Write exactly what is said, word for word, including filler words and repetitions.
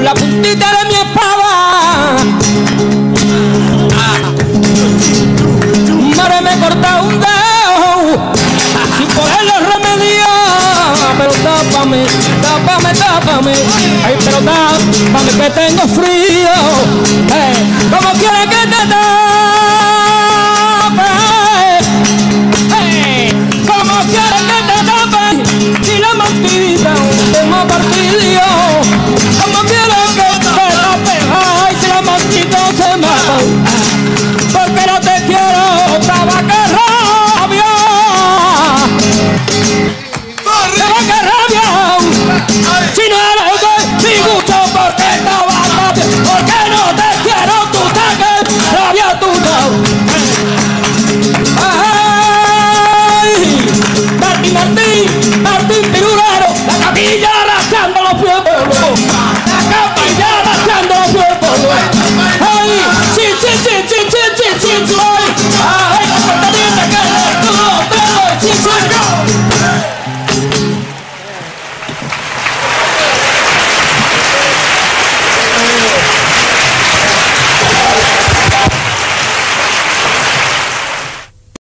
la puntita de mi espada. Madre, me corta un dedo sin poderlo remediar. Pero tápame, tápame, tápame. Ay, pero tápame que tengo frío. Hey, ¿cómo quieres que te tape? Hey, ¿cómo quieres que te tape? Si la mantita